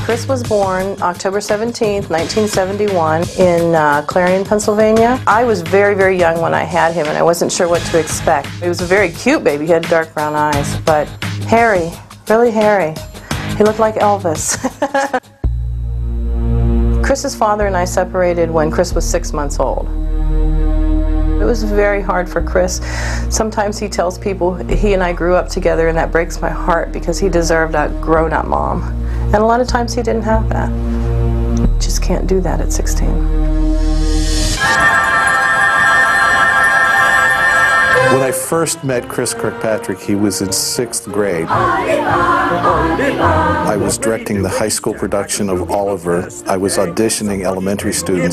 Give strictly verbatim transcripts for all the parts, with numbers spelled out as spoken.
Chris was born October seventeenth, nineteen seventy-one in uh, Clarion, Pennsylvania. I was very, very young when I had him and I wasn't sure what to expect. He was a very cute baby. He had dark brown eyes, but hairy, really hairy. He looked like Elvis. Chris's father and I separated when Chris was six months old. It was very hard for Chris. Sometimes he tells people he and I grew up together, and that breaks my heart because he deserved a grown-up mom. And a lot of times he didn't have that. Just can't do that at sixteen. When I first met Chris Kirkpatrick, he was in sixth grade. I was directing the high school production of Oliver. I was auditioning elementary students.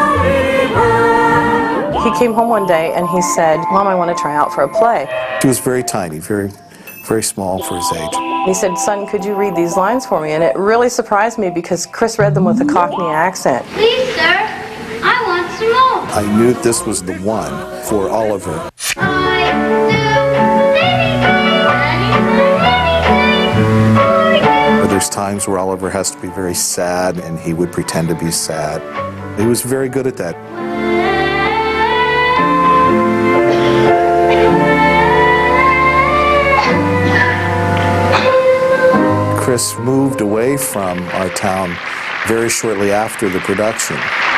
He came home one day and he said, "Mom, I want to try out for a play." He was very tiny, very, very small for his age. He said, "Son, could you read these lines for me?" And it really surprised me because Chris read them with a Cockney accent. "Please, sir, I want some more." I knew this was the one for Oliver. I do anything, anything, There's times where Oliver has to be very sad, and he would pretend to be sad. He was very good at that. Chris moved away from our town very shortly after the production.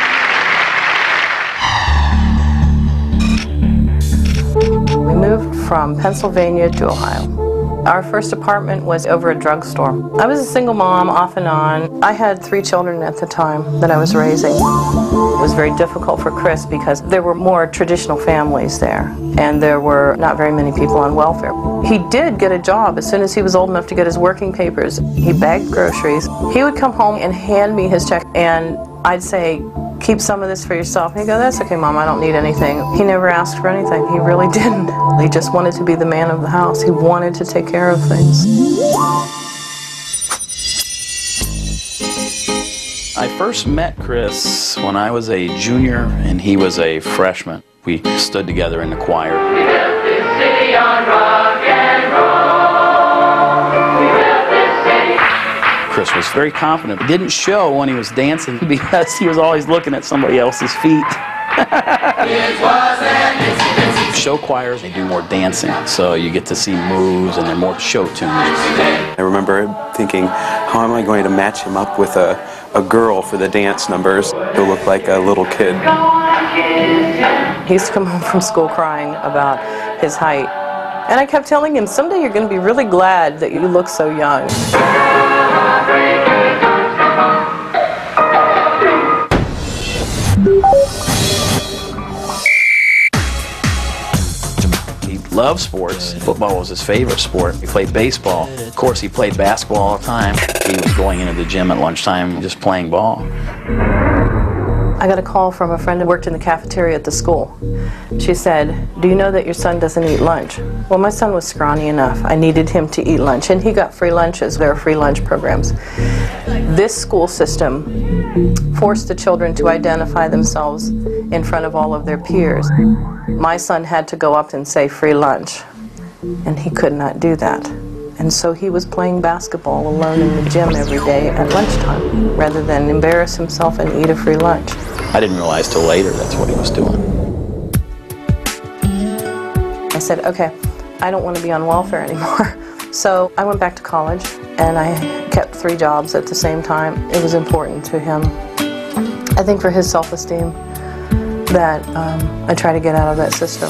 We moved from Pennsylvania to Ohio. Our first apartment was over a drugstore. I was a single mom, off and on. I had three children at the time that I was raising. It was very difficult for Chris because there were more traditional families there, and there were not very many people on welfare. He did get a job as soon as he was old enough to get his working papers. He bagged groceries. He would come home and hand me his check, and I'd say, "Keep some of this for yourself." And he'd go, "That's okay, Mom, I don't need anything." He never asked for anything. He really didn't. He just wanted to be the man of the house. He wanted to take care of things. I first met Chris when I was a junior and he was a freshman. We stood together in the choir. We built this city on rock and roll. We built this city. Chris was very confident. It didn't show when he was dancing because he was always looking at somebody else's feet. Show choirs, they do more dancing, so you get to see moves and they're more show tunes. I remember thinking, how am I going to match him up with a, a girl for the dance numbers who look like a little kid? He used to come home from school crying about his height. And I kept telling him, someday you're going to be really glad that you look so young. He loved sports. Football was his favorite sport. He played baseball. Of course, he played basketball all the time. He was going into the gym at lunchtime just playing ball. I got a call from a friend who worked in the cafeteria at the school. She said, "Do you know that your son doesn't eat lunch?" Well, my son was scrawny enough. I needed him to eat lunch, and he got free lunches. There are free lunch programs. This school system forced the children to identify themselves in front of all of their peers. My son had to go up and say free lunch, and he could not do that. And so he was playing basketball alone in the gym every day at lunchtime, rather than embarrass himself and eat a free lunch. I didn't realize till later that's what he was doing. I said, okay, I don't want to be on welfare anymore. So I went back to college, and I kept three jobs at the same time. It was important to him. I think for his self-esteem that um, I try to get out of that system.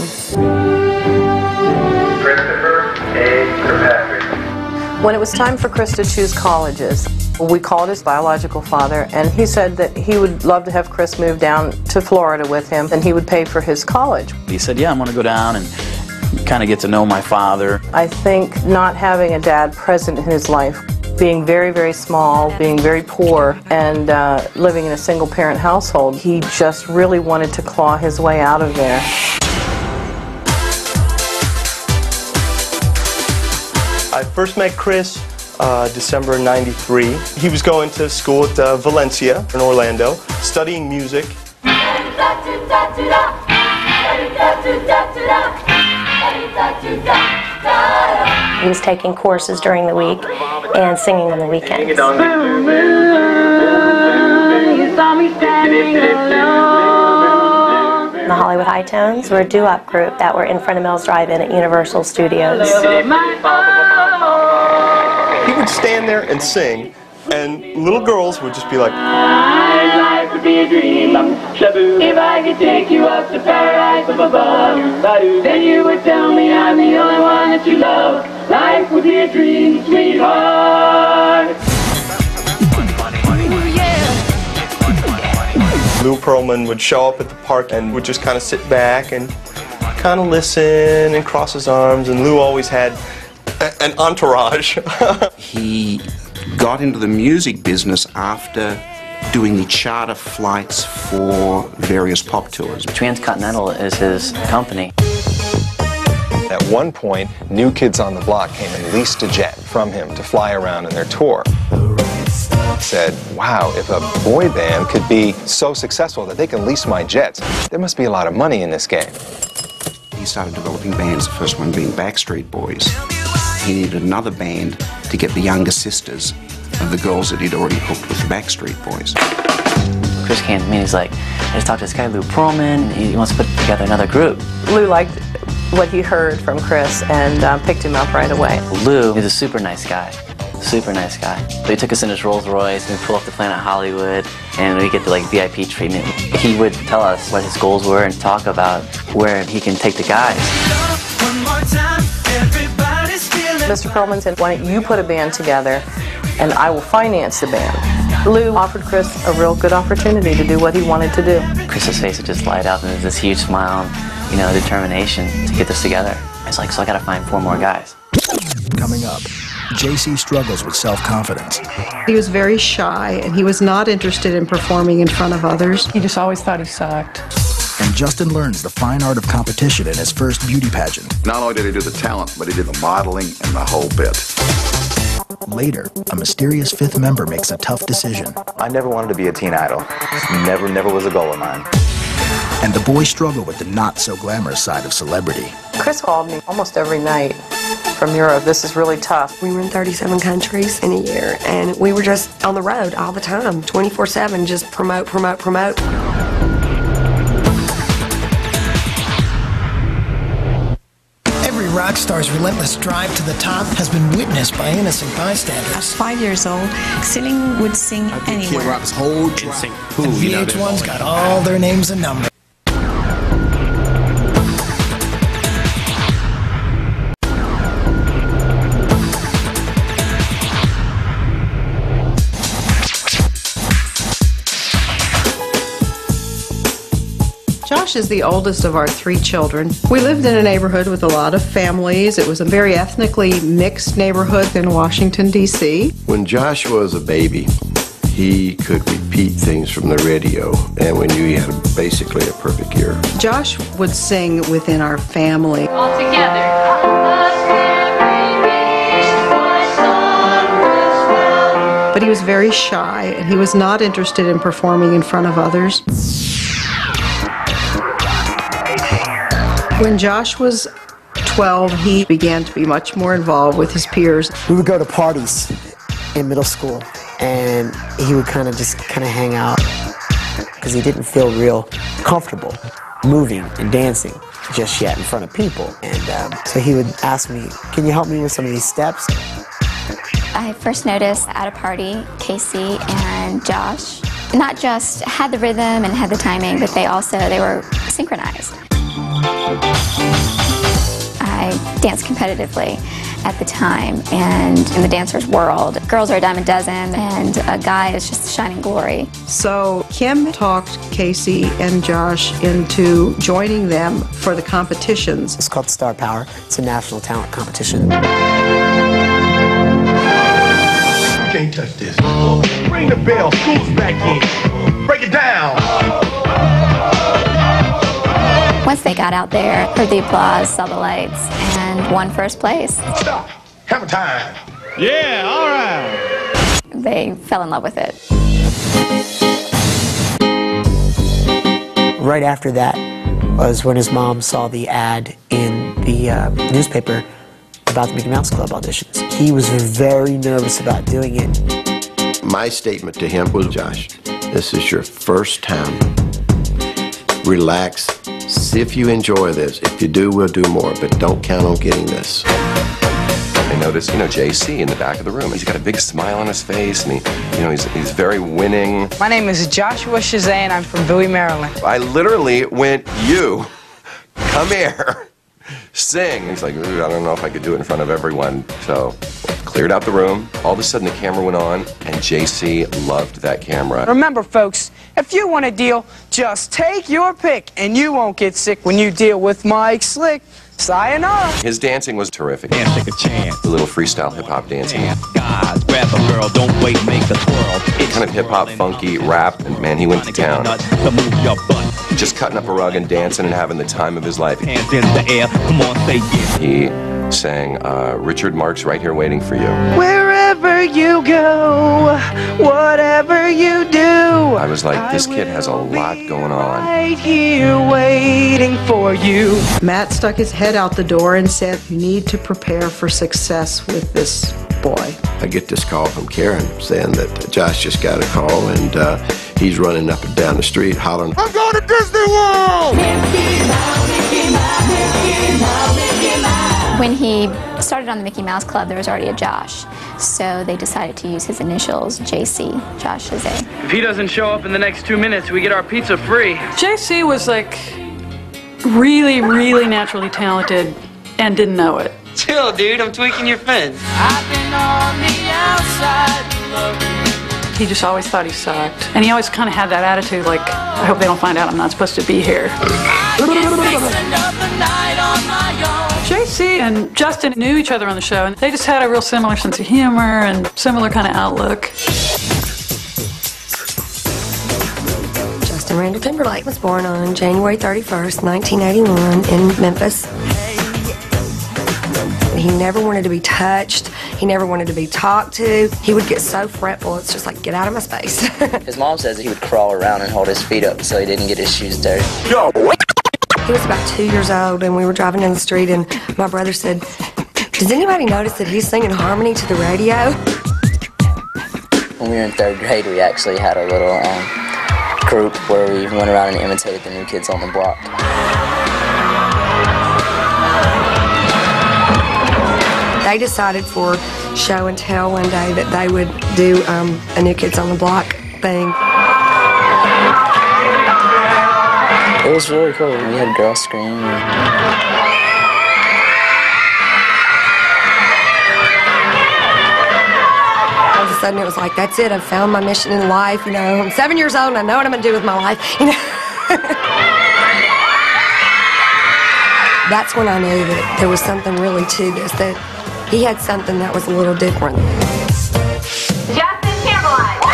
Christopher A. Kirkpatrick. When it was time for Chris to choose colleges, we called his biological father, and he said that he would love to have Chris move down to Florida with him, and he would pay for his college. He said, yeah, I'm going to go down and kind of get to know my father. I think not having a dad present in his life, being very, very small, being very poor, and uh, living in a single-parent household, he just really wanted to claw his way out of there. I first met Chris uh, December ninety-three. He was going to school at uh, Valencia in Orlando, studying music. He was taking courses during the week, and singing on the weekends. You saw me standing alone. The Hollywood High Tones were a doo-wop group that were in front of Mel's Drive-In at Universal Studios. He would stand there and sing, and little girls would just be like, I'd like to be a dream. If I could take you up to paradise up above, then you would tell me I'm the only one that you love. Life would be a dream, sweetheart. Lou Pearlman would show up at the park and would just kind of sit back and kind of listen and cross his arms, and Lou always had a an entourage. He got into the music business after doing the charter flights for various pop tours. Transcontinental is his company. At one point, New Kids on the Block came and leased a jet from him to fly around in their tour. Said, wow, if a boy band could be so successful that they can lease my jets, there must be a lot of money in this game. He started developing bands, the first one being Backstreet Boys. He needed another band to get the younger sisters of the girls that he'd already hooked with the Backstreet Boys. Chris came to me and he's like, I just talked to this guy, Lou Pearlman, and he wants to put together another group. Lou liked what he heard from Chris and uh, picked him up right away. Lou is a super nice guy. Super nice guy. So he took us in his Rolls Royce and we pull up to Planet Hollywood and we get the like V I P treatment. He would tell us what his goals were and talk about where he can take the guys. Mister Pearlman said, why don't you put a band together and I will finance the band. Lou offered Chris a real good opportunity to do what he wanted to do. Chris's face would just light up and there's this huge smile and, you know, determination to get this together. It's like, so I gotta find four more guys. Coming up, J C struggles with self-confidence. He was very shy, and he was not interested in performing in front of others. He just always thought he sucked. And Justin learns the fine art of competition in his first beauty pageant. Not only did he do the talent, but he did the modeling and the whole bit. Later, a mysterious fifth member makes a tough decision. I never wanted to be a teen idol. Never, never was a goal of mine. And the boys struggle with the not-so-glamorous side of celebrity. Chris called me almost every night from Europe. This is really tough. We were in thirty-seven countries in a year, and we were just on the road all the time, twenty-four seven, just promote, promote, promote. Every rock star's relentless drive to the top has been witnessed by innocent bystanders. I was five years old. Celine would sing anywhere. Kid Rock's whole drive. And V H one's got all their names and numbers. Josh is the oldest of our three children. We lived in a neighborhood with a lot of families. It was a very ethnically mixed neighborhood in Washington, D C When Josh was a baby, he could repeat things from the radio, and we knew he had a, basically a perfect ear. Josh would sing within our family. All together. But he was very shy, and he was not interested in performing in front of others. When Josh was twelve, he began to be much more involved with his peers. We would go to parties in middle school, and he would kind of just kind of hang out because he didn't feel real comfortable moving and dancing just yet in front of people. And um, so he would ask me, can you help me with some of these steps? I first noticed at a party, Casey and Josh not just had the rhythm and had the timing, but they also, they were synchronized. I danced competitively at the time, and in the dancers world, girls are a dime a dozen and a guy is just shining glory. So Kim talked Casey and Josh into joining them for the competitions. It's called Star Power. It's a national talent competition. Can't touch this. Ring the bell, school's back in. Break it down. Once they got out there, heard the applause, saw the lights, and won first place. Stop. Have a time. Yeah, all right. They fell in love with it. Right after that was when his mom saw the ad in the uh, newspaper about the Mickey Mouse Club auditions. He was very nervous about doing it. My statement to him was, Josh, this is your first time. Relax. See if you enjoy this. If you do, we'll do more, but don't count on getting this. I noticed, you know, J C in the back of the room. He's got a big smile on his face, and he, you know, he's, he's very winning. My name is Joshua Shazay, and I'm from Bowie, Maryland. I literally went, you, come here, sing. He's like, I don't know if I could do it in front of everyone. So cleared out the room. All of a sudden, the camera went on, and J C loved that camera. Remember, folks, if you want a deal, just take your pick, and you won't get sick when you deal with Mike Slick. Sayonara. His dancing was terrific. Can't take a chance. The little freestyle hip-hop dancing. Guys, grab a girl, don't wait, make a twirl. Kind of hip-hop, funky rap, and man, he went to town. Just cutting up a rug and dancing and having the time of his life. Hands in the air, come on, say yes. He sang uh, Richard Marx, Right Here Waiting for You. Wherever you go, whatever you do, I was like, this kid has a lot going on. Right here waiting for you. Matt stuck his head out the door and said, you need to prepare for success with this boy. I get this call from Karen saying that Josh just got a call, and uh, he's running up and down the street hollering, I'm going to Disney World! When he started on the Mickey Mouse Club, there was already a Josh, so they decided to use his initials, J C, Josh Shazay. If he doesn't show up in the next two minutes, we get our pizza free. J C was like really, really naturally talented and didn't know it. Chill, dude, I'm tweaking your fins. I've been on the outside. He just always thought he sucked. And he always kind of had that attitude like, I hope they don't find out I'm not supposed to be here. J C and Justin knew each other on the show, and they just had a real similar sense of humor and similar kind of outlook. Justin Randall Timberlake was born on January thirty-first, nineteen eighty-one in Memphis. He never wanted to be touched. He never wanted to be talked to. He would get so fretful, it's just like, get out of my space. His mom says he would crawl around and hold his feet up so he didn't get his shoes dirty. Yo. He was about two years old, and we were driving down the street, and my brother said, does anybody notice that he's singing harmony to the radio? When we were in third grade, we actually had a little um, group where we went around and imitated the New Kids on the Block. They decided for show and tell one day that they would do um, a New Kids on the Block thing. It was really cool. We had girls scream. All of a sudden it was like, that's it, I've found my mission in life, you know. I'm seven years old and I know what I'm gonna do with my life, you know. That's when I knew that there was something really to this, that he had something that was a little different. Justin Timberlake.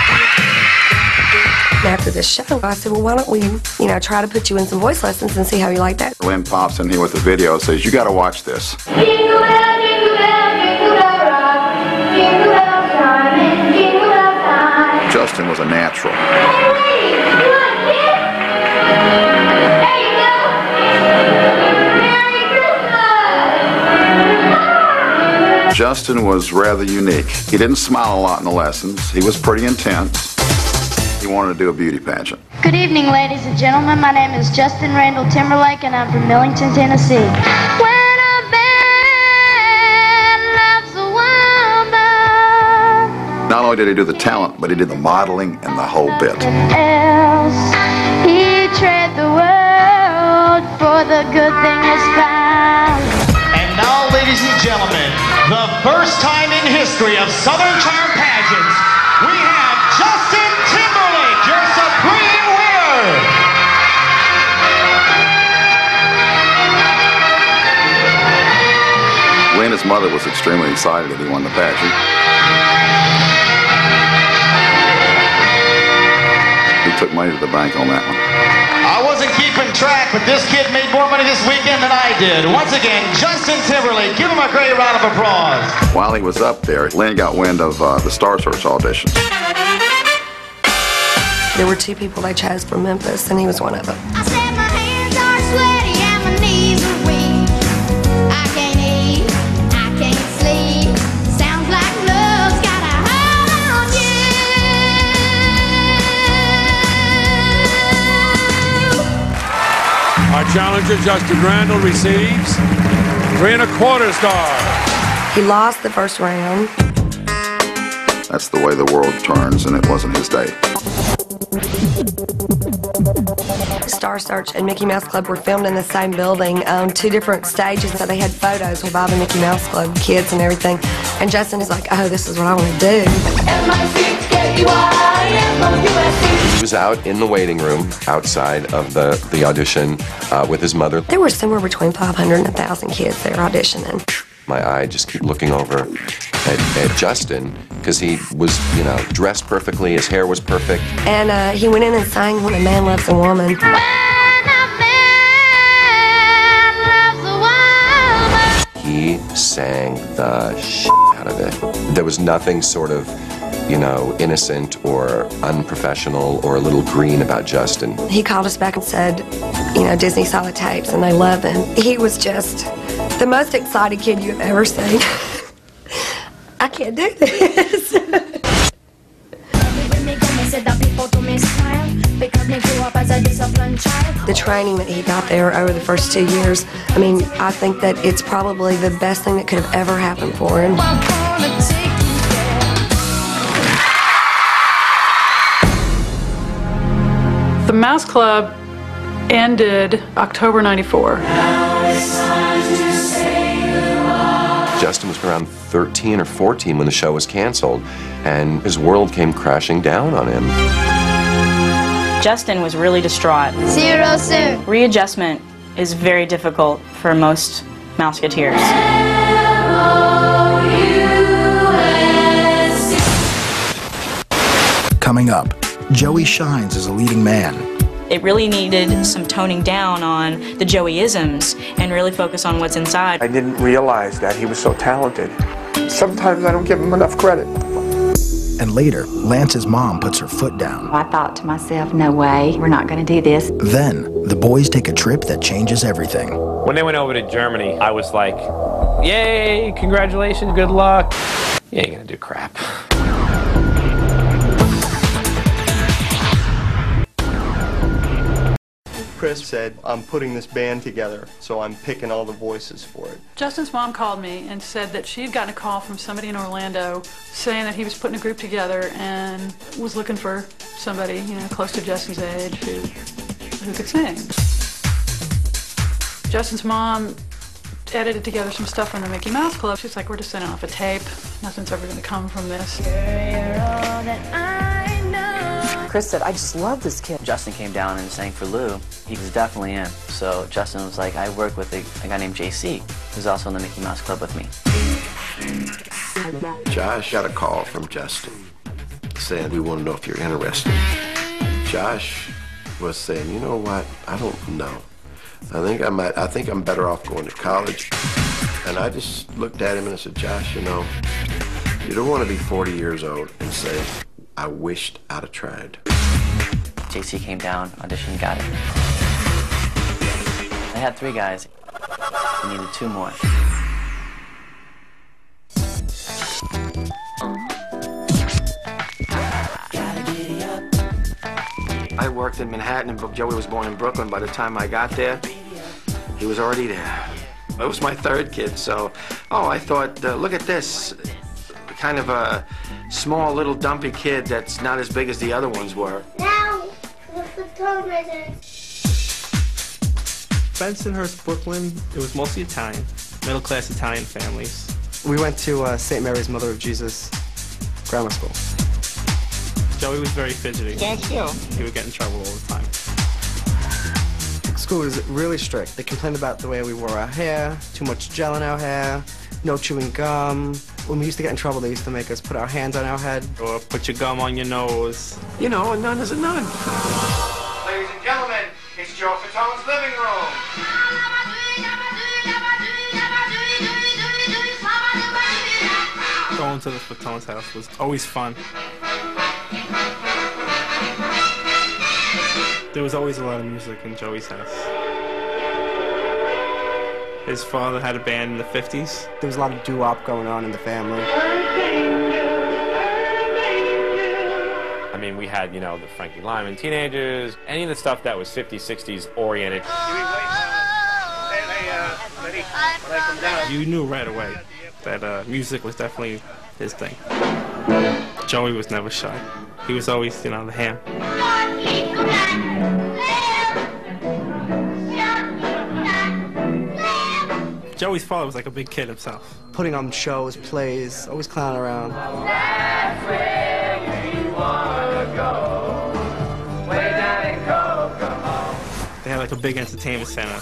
After this show, I said, well, why don't we, you know, try to put you in some voice lessons and see how you like that. Lynn pops in here with the video and says, you got to watch this. Jingle bell, jingle bell, jingle bell rock. Jingle bell time, it's jingle bell time. Justin was a natural. Hey, ladies, you want this? There you go. Merry Christmas. Justin was rather unique. He didn't smile a lot in the lessons. He was pretty intense. He wanted to do a beauty pageant. Good evening, ladies and gentlemen. My name is Justin Randall Timberlake, and I'm from Millington, Tennessee. When a band loves a woman, Not only did he do the talent, but he did the modeling and the whole bit. else, he tread the world for the good thing is found. And now, ladies and gentlemen, the first time in history of Southern Charm pageants, we have Justin Timberlake, your supreme winner. Lynn, his mother, was extremely excited that he won the pageant. He took money to the bank on that one. I wasn't keeping track, but this kid made more money this weekend than I did. Once again, Justin Timberlake. Give him a great round of applause. While he was up there, Lynn got wind of uh, the Star Search auditions. There were two people they chose from Memphis, and he was one of them. I said my hands are sweaty and my knees are weak. I can't eat, I challenger, Justin Randall, receives three and a quarter stars. He lost the first round. That's the way the world turns, and it wasn't his day. Star Search and Mickey Mouse Club were filmed in the same building on two different stages, so they had photos with all the Mickey Mouse Club kids and everything. And Justin is like, oh, this is what I want to do. He was out in the waiting room outside of the, the audition uh, with his mother. There were somewhere between five hundred and one thousand kids there auditioning. My eye just kept looking over at, at Justin because he was, you know, dressed perfectly, his hair was perfect. And uh, he went in and sang When a Man Loves a Woman. He sang the shit out of it. There was nothing sort of, you know, innocent or unprofessional or a little green about Justin. He called us back and said, you know, Disney saw the tapes and they love him. He was just the most excited kid you've ever seen. I can't do this. The training that he got there over the first two years, I mean, I think that it's probably the best thing that could have ever happened for him. The Mouse Club ended October ninety-four. Justin was around thirteen or fourteen when the show was canceled, and his world came crashing down on him. Justin was really distraught. See you real soon. Readjustment is very difficult for most Mouseketeers. Coming up, Joey shines as a leading man. It really needed some toning down on the Joey-isms and really focus on what's inside. I didn't realize that he was so talented. Sometimes I don't give him enough credit. And later, Lance's mom puts her foot down. I thought to myself, no way, we're not going to do this. Then, the boys take a trip that changes everything. When they went over to Germany, I was like, yay, congratulations, good luck. You ain't gonna do crap. Chris said, I'm putting this band together, so I'm picking all the voices for it. Justin's mom called me and said that she had gotten a call from somebody in Orlando saying that he was putting a group together and was looking for somebody, you know, close to Justin's age who, who could sing. Justin's mom edited together some stuff from the Mickey Mouse Club. She's like, we're just sending off a tape. Nothing's ever going to come from this. Chris said, I just love this kid. Justin came down and sang for Lou. He was definitely in. So Justin was like, I work with a, a guy named J C, who's also in the Mickey Mouse Club with me. Josh got a call from Justin saying, we want to know if you're interested. Josh was saying, you know what, I don't know. I think I might, I think I'm better off going to college. And I just looked at him and I said, Josh, you know, you don't want to be forty years old and say, I wished I'd have tried. J C came down, auditioned, got it. I had three guys. I needed two more. I worked in Manhattan and Joey was born in Brooklyn. By the time I got there, he was already there. It was my third kid, so, oh, I thought, uh, look at this. Kind of a small little dumpy kid that's not as big as the other ones were. Now, the photometer. Bensonhurst, Brooklyn, it was mostly Italian, middle-class Italian families. We went to uh, Saint Mary's Mother of Jesus Grammar School. Joey was very fidgety. Stand still. He would get in trouble all the time. School was really strict. They complained about the way we wore our hair, too much gel in our hair, no chewing gum. When we used to get in trouble, they used to make us put our hands on our head. Or put your gum on your nose. You know, a nun is a nun. Ladies and gentlemen, it's Joe Fatone's living room. Going to the Fatone's house was always fun. There was always a lot of music in Joey's house. His father had a band in the fifties. There was a lot of doo-wop going on in the family. I mean, we had, you know, the Frankie Lyman Teenagers, any of the stuff that was fifties, sixties oriented. You knew right away that uh, music was definitely his thing. Joey was never shy. He was always, you know, the ham. Joey's father was like a big kid himself. Putting on shows, plays, always clowning around. That's where you wanna go. Way down in Kokomo. They had like a big entertainment center.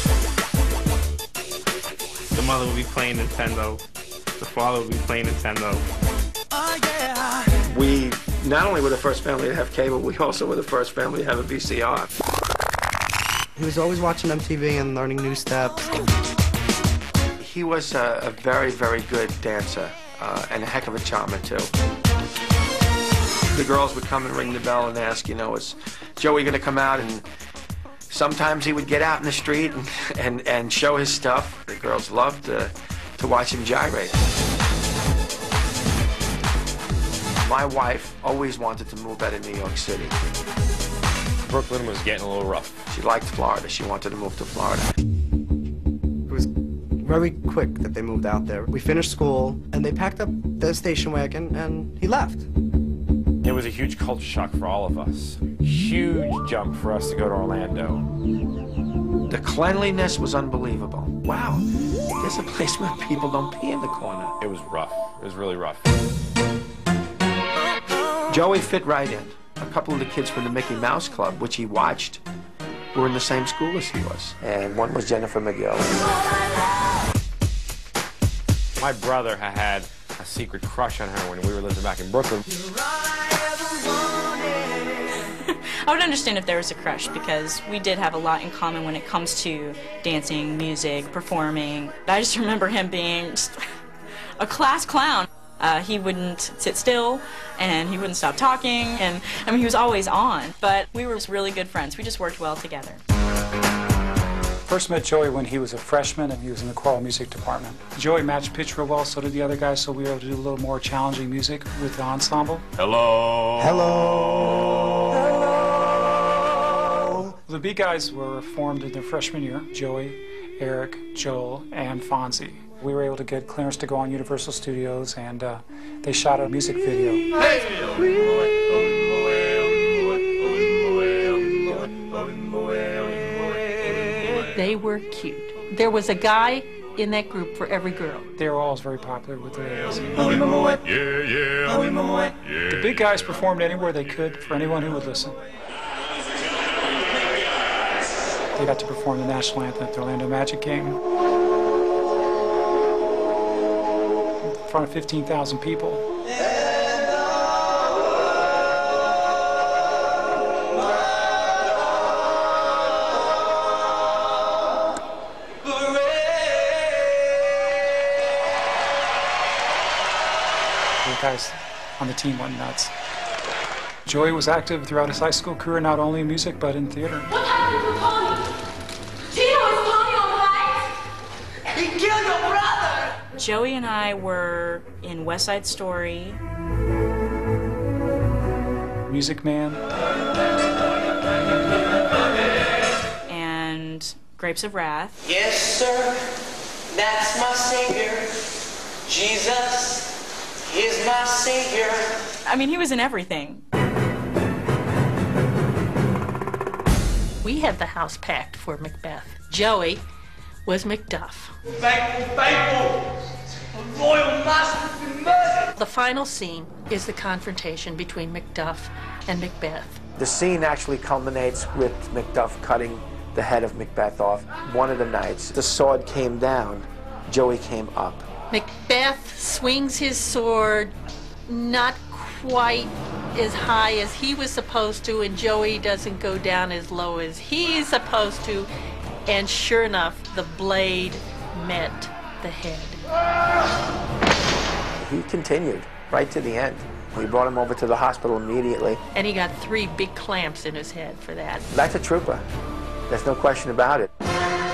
The mother would be playing Nintendo. The father would be playing Nintendo. We not only were the first family to have cable, we also were the first family to have a V C R. He was always watching M T V and learning new steps. He was a, a very, very good dancer uh, and a heck of a charmer, too. The girls would come and ring the bell and ask, you know, is Joey going to come out? And sometimes he would get out in the street and, and, and show his stuff. The girls loved to, to watch him gyrate. My wife always wanted to move out of New York City. Brooklyn was getting a little rough. She liked Florida. She wanted to move to Florida. It was very quick that they moved out there. We finished school, and they packed up the station wagon, and he left. It was a huge culture shock for all of us. Huge jump for us to go to Orlando. The cleanliness was unbelievable. Wow, there's a place where people don't pee in the corner. It was rough. It was really rough. Joey fit right in. A couple of the kids from the Mickey Mouse Club, which he watched, were in the same school as he was. And one was Jennifer McGill. My brother had had a secret crush on her when we were living back in Brooklyn. I would understand if there was a crush because we did have a lot in common when it comes to dancing, music, performing. I just remember him being just a class clown. Uh, he wouldn't sit still, and he wouldn't stop talking, and I mean, he was always on. But we were just really good friends. We just worked well together. First met Joey when he was a freshman, and he was in the choral music department. Joey matched pitch real well, so did the other guys, so we were able to do a little more challenging music with the ensemble. Hello. Hello. Hello. The B guys were formed in their freshman year. Joey, Eric, Joel, and Fonzie. We were able to get clearance to go on Universal Studios, and uh, they shot a music video. They were cute. There was a guy in that group for every girl. They were always very popular with the ladies. Yeah, yeah. The big guys performed anywhere they could for anyone who would listen. They got to perform the national anthem at the Orlando Magic game. In front of fifteen thousand people. The guys on the team went nuts. Joey was active throughout his high school career, not only in music, but in theater. What happened to Tony? Gino, is Tony all right? He killed your brother! Joey and I were in West Side Story. Music Man. And Grapes of Wrath. Yes, sir. That's my savior. Jesus is my savior. I mean, he was in everything. We had the house packed for Macbeth. Joey was Macduff. Faithful, faithful. A royal master's been murdered. The final scene is the confrontation between Macduff and Macbeth. The scene actually culminates with Macduff cutting the head of Macbeth off. One of the nights, the sword came down, Joey came up. Macbeth swings his sword not quite as high as he was supposed to, and Joey doesn't go down as low as he's supposed to, and sure enough, the blade met the head. He continued right to the end. We brought him over to the hospital immediately. And he got three big clamps in his head for that. That's a trooper. There's no question about it.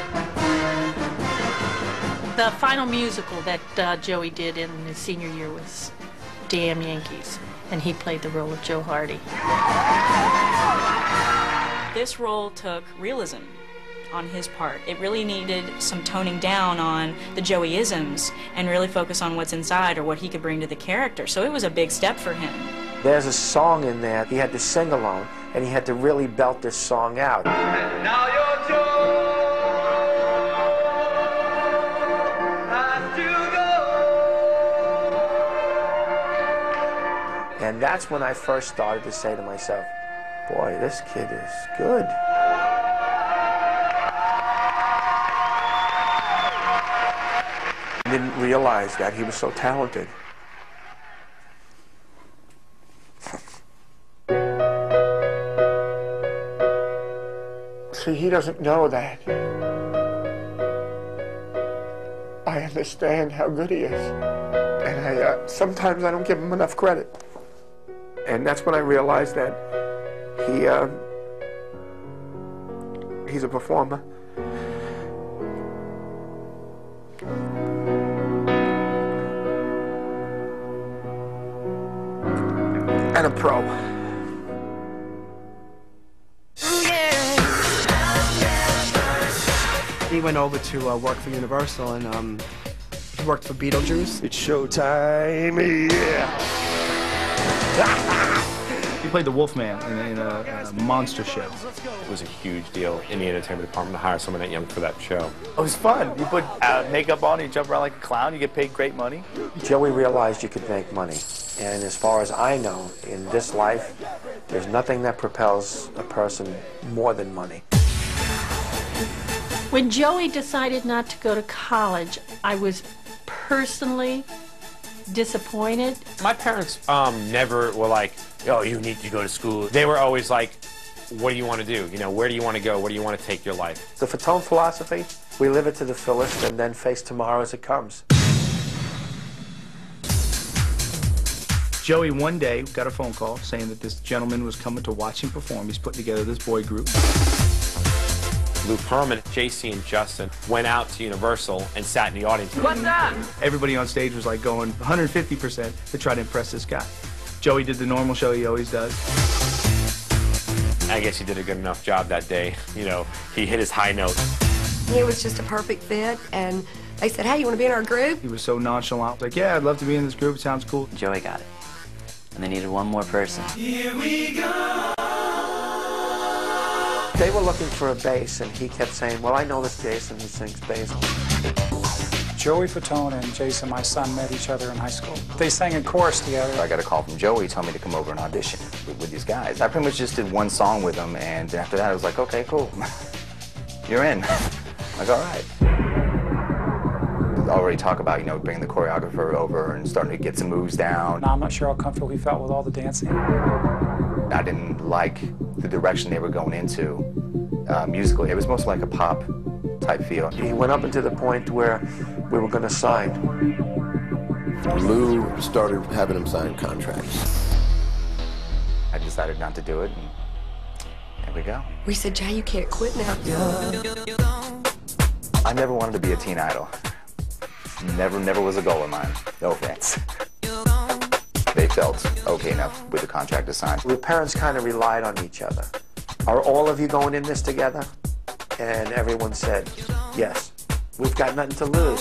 The final musical that uh, Joey did in his senior year was Damn Yankees, and he played the role of Joe Hardy. This role took realism. on his part. It really needed some toning down on the Joey-isms and really focus on what's inside or what he could bring to the character. So it was a big step for him. There's a song in there he had to sing along, and he had to really belt this song out. And now your Joe has to go. And that's when I first started to say to myself, boy, this kid is good. I didn't realize that he was so talented. See, he doesn't know that. I understand how good he is. And I, uh, sometimes I don't give him enough credit. And that's when I realized that he, uh, he's a performer. And a pro. He went over to uh, work for Universal, and um, he worked for Beetlejuice. It's showtime, yeah. He played the Wolfman in, in a, a monster show. It was a huge deal in the entertainment department to hire someone that young for that show. It was fun. You put uh, makeup on, you jump around like a clown, you get paid great money. Joey realized you could make money. And as far as I know, in this life, there's nothing that propels a person more than money. When Joey decided not to go to college, I was personally disappointed. My parents um, never were like, oh, you need to go to school. They were always like, what do you want to do? You know, where do you want to go? Where do you want to take your life? The Fatone philosophy, we live it to the fullest and then face tomorrow as it comes. Joey one day got a phone call saying that this gentleman was coming to watch him perform. He's putting together this boy group. Lou Pearlman, J C, and Justin went out to Universal and sat in the audience. What's that? Everybody on stage was like going one hundred fifty percent to try to impress this guy. Joey did the normal show he always does. I guess he did a good enough job that day. You know, he hit his high note. It was just a perfect fit, and they said, hey, you want to be in our group? He was so nonchalant. Like, yeah, I'd love to be in this group. It sounds cool. Joey got it. And they needed one more person. Here we go. They were looking for a bass, and he kept saying, well, I know this Jason who sings bass. Joey Fatone and Jason, my son, met each other in high school. They sang in chorus together. I got a call from Joey telling me to come over and audition with, with these guys. I pretty much just did one song with them, and after that I was like, okay, cool. You're in. Like, all right. Already talk about, you know, bringing the choreographer over and starting to get some moves down. Now, I'm not sure how comfortable he felt with all the dancing. I didn't like the direction they were going into uh, musically. It was mostly like a pop type feel. He went up into the point where we were going to sign. Lou started having him sign contracts. I decided not to do it, and there we go. We said, Jay, you can't quit now. I never wanted to be a teen idol. Never, never was a goal of mine. No offense. They felt okay enough with the contract to sign. The parents kind of relied on each other. Are all of you going in this together? And everyone said, yes. We've got nothing to lose.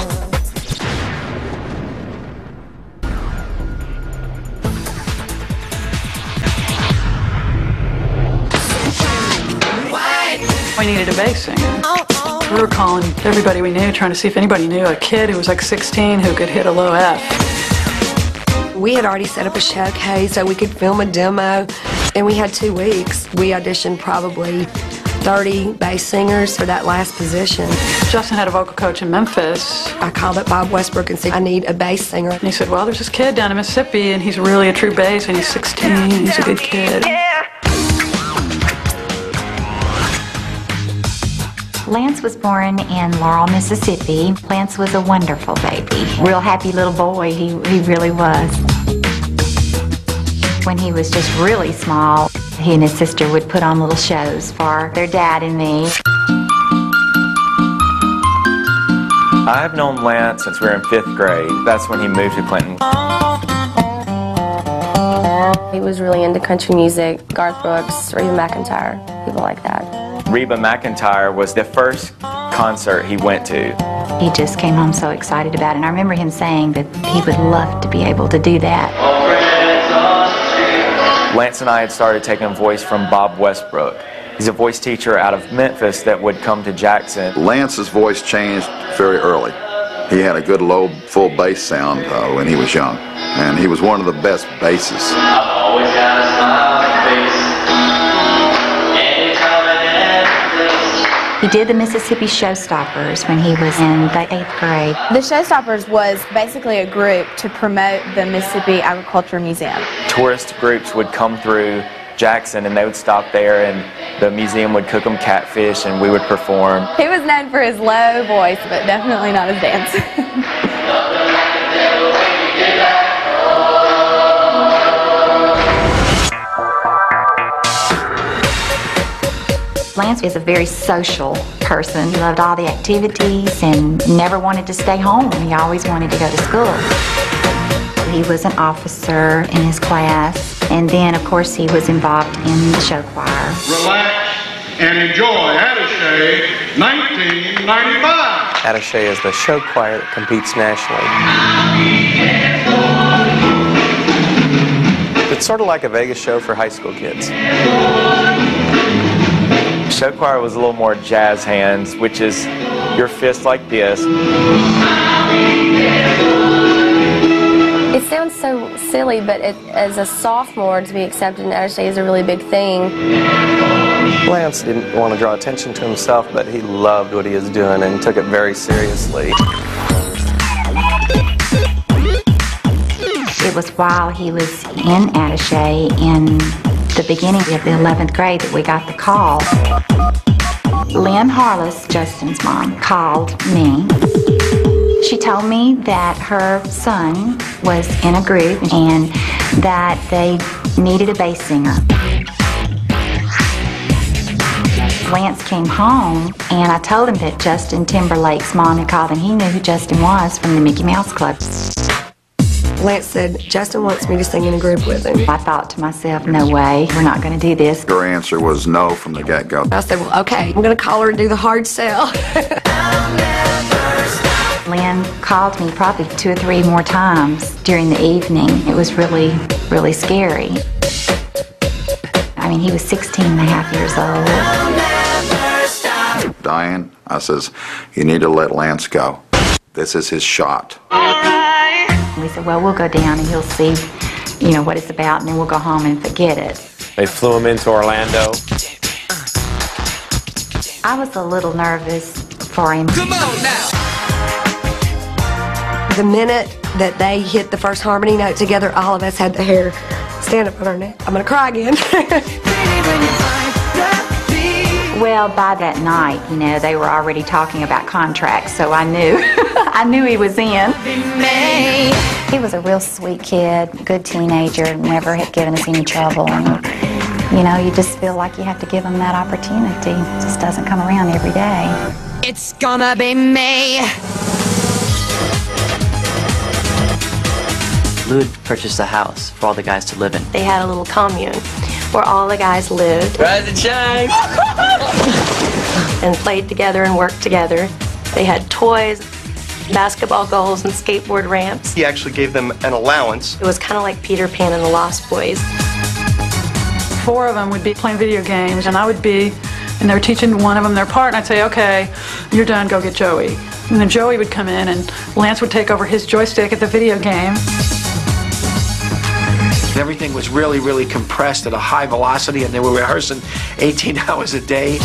We needed a bass singer. We were calling everybody we knew, trying to see if anybody knew a kid who was like sixteen who could hit a low F. We had already set up a showcase so we could film a demo, and we had two weeks. We auditioned probably thirty bass singers for that last position. Justin had a vocal coach in Memphis. I called up Bob Westbrook and said, I need a bass singer. And he said, well, there's this kid down in Mississippi, and he's really a true bass, and he's sixteen, and he's a good kid. Lance was born in Laurel, Mississippi. Lance was a wonderful baby. Real happy little boy, he, he really was. When he was just really small, he and his sister would put on little shows for their dad and me. I've known Lance since we were in fifth grade. That's when he moved to Clinton. He was really into country music, Garth Brooks, or even McIntyre, people like that. Reba McEntire was the first concert he went to. He just came home so excited about it, and I remember him saying that he would love to be able to do that. Lance and I had started taking voice from Bob Westbrook. He's a voice teacher out of Memphis that would come to Jackson. Lance's voice changed very early. He had a good low, full bass sound uh, when he was young, and he was one of the best bassists. I've always got a smiling face. Anytime and every place. He did the Mississippi Showstoppers when he was in the eighth grade. The Showstoppers was basically a group to promote the Mississippi Agriculture Museum. Tourist groups would come through Jackson and they would stop there, and the museum would cook them catfish and we would perform. He was known for his low voice, but definitely not his dance. Lance is a very social person. He loved all the activities and never wanted to stay home. He always wanted to go to school. He was an officer in his class, and then, of course, he was involved in the show choir. Relax and enjoy Attaché nineteen ninety-five. Attaché is the show choir that competes nationally. It's sort of like a Vegas show for high school kids. Show choir was a little more jazz hands, which is your fist like this. It sounds so silly, but it, as a sophomore, to be accepted in Attaché is a really big thing. Lance didn't want to draw attention to himself, but he loved what he was doing and took it very seriously. It was while he was in Attaché in the beginning of the eleventh grade that we got the call. Lynn Harless, Justin's mom, called me. She told me that her son was in a group and that they needed a bass singer. Lance came home and I told him that Justin Timberlake's mom had called and he knew who Justin was from the Mickey Mouse Club. Lance said, Justin wants me to sing in a group with him. I thought to myself, no way, we're not going to do this. Your answer was no from the get-go. I said, well, okay, I'm going to call her and do the hard sell. Lynn called me probably two or three more times during the evening. It was really, really scary. I mean, he was sixteen and a half years old. Diane, I says, you need to let Lance go. This is his shot. We said, well, we'll go down and he'll see, you know, what it's about, and then we'll go home and forget it. They flew him into Orlando. I was a little nervous for him. Come on now! The minute that they hit the first harmony note together, all of us had the hair stand up on our neck. I'm gonna cry again. Well, by that night, you know, they were already talking about contracts, so I knew. I knew he was in. He was a real sweet kid, good teenager, never had given us any trouble. And, you know, you just feel like you have to give him that opportunity. It just doesn't come around every day. It's gonna be me. Lou had purchased a house for all the guys to live in. They had a little commune where all the guys lived. Rise and shine. And played together and worked together. They had toys, basketball goals, and skateboard ramps. He actually gave them an allowance. It was kind of like Peter Pan and the Lost Boys. Four of them would be playing video games, and I would be, and they were teaching one of them their part, and I'd say, okay, you're done, go get Joey. And then Joey would come in, and Lance would take over his joystick at the video game. Everything was really, really compressed at a high velocity, and they were rehearsing eighteen hours a day.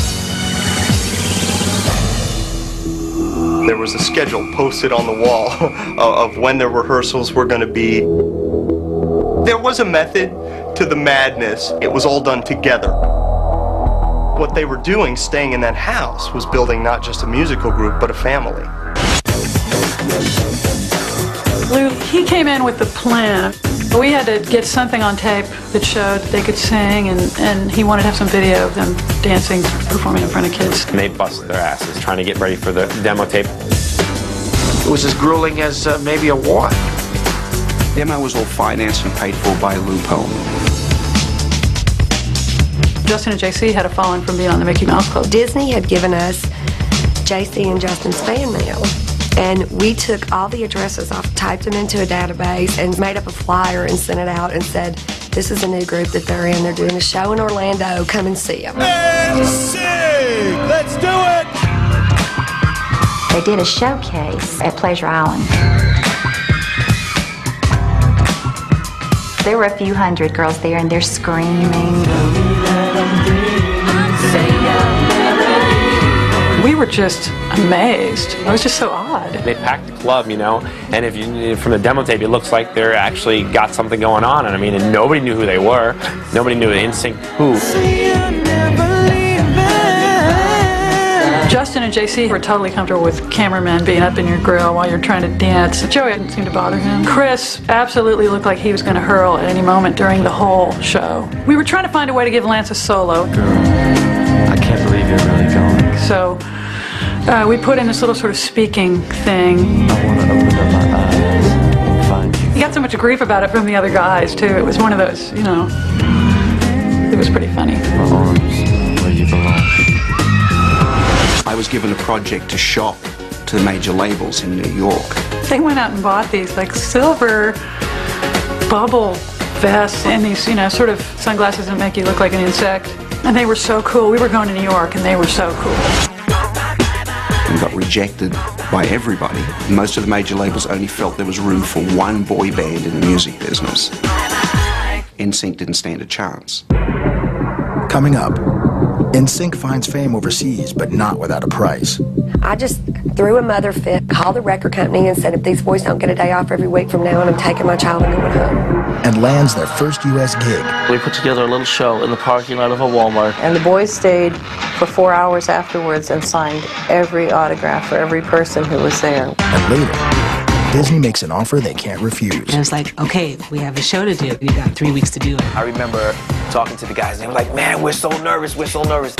There was a schedule posted on the wall of when their rehearsals were going to be. There was a method to the madness. It was all done together. What they were doing, staying in that house, was building not just a musical group, but a family. Lou, he came in with the plan. We had to get something on tape that showed they could sing, and, and he wanted to have some video of them dancing, performing in front of kids. And they busted their asses trying to get ready for the demo tape. It was as grueling as uh, maybe a war. The demo was all financed and paid for by Lou Pearlman. Justin and J C had a following from being on the Mickey Mouse Club. Disney had given us J C and Justin's fan mail, and we took all the addresses off, typed them into a database, and made up a flyer and sent it out and said, this is a new group that they're in. They're doing a show in Orlando. Come and see them. Let's do it! They did a showcase at Pleasure Island. There were a few hundred girls there, and they're screaming. We were just amazed. It was just so odd. They packed the club, you know, and if you from the demo tape, it looks like they're actually got something going on. And I mean, and nobody knew who they were. Nobody knew N Sync who. Justin and J C were totally comfortable with cameramen being up in your grill while you're trying to dance. Joey didn't seem to bother him. Chris absolutely looked like he was going to hurl at any moment during the whole show. We were trying to find a way to give Lance a solo. I can't believe you're really going. So uh, we put in this little sort of speaking thing. I want to open up my eyes and find you. He got so much grief about it from the other guys, too. It was one of those, you know, it was pretty funny. My arms, where you belong. I was given a project to shop to the major labels in New York. They went out and bought these like silver bubble vests and these, you know, sort of sunglasses that make you look like an insect. And they were so cool. We were going to New York and they were so cool. And got rejected by everybody. Most of the major labels only felt there was room for one boy band in the music business. N Sync didn't stand a chance. Coming up, N Sync finds fame overseas, but not without a price. I just threw a mother fit, called the record company and said, if these boys don't get a day off every week from now on, I'm taking my child and going home. And lands their first U S gig. We put together a little show in the parking lot of a Walmart. And the boys stayed for four hours afterwards and signed every autograph for every person who was there. And later, Disney makes an offer they can't refuse. And it's like, okay, we have a show to do. You got three weeks to do it. I remember talking to the guys, and they were like, man, we're so nervous, we're so nervous.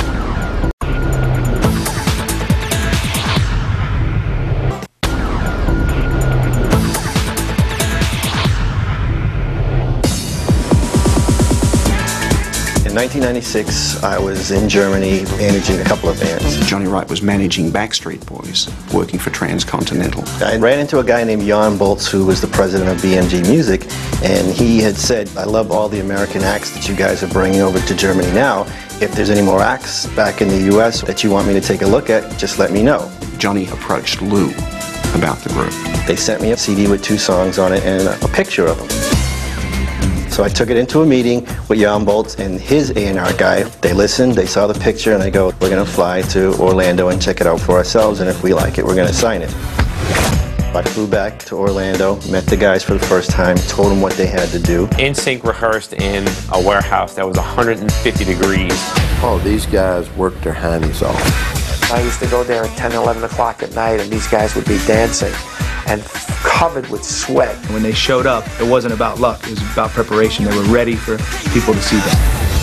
In nineteen ninety-six, I was in Germany managing a couple of bands. Johnny Wright was managing Backstreet Boys, working for Transcontinental. I ran into a guy named Jan Boltz, who was the president of B M G Music, and he had said, I love all the American acts that you guys are bringing over to Germany now. If there's any more acts back in the U S that you want me to take a look at, just let me know. Johnny approached Lou about the group. They sent me a C D with two songs on it and a picture of them. So I took it into a meeting with Jan Boltz and his A and R guy. They listened, they saw the picture, and they go, we're going to fly to Orlando and check it out for ourselves, and if we like it, we're going to sign it. I flew back to Orlando, met the guys for the first time, told them what they had to do. N Sync rehearsed in a warehouse that was one hundred fifty degrees. Oh, these guys worked their hammies off. I used to go there at ten, eleven o'clock at night, and these guys would be dancing and covered with sweat. When they showed up, it wasn't about luck, it was about preparation. They were ready for people to see them.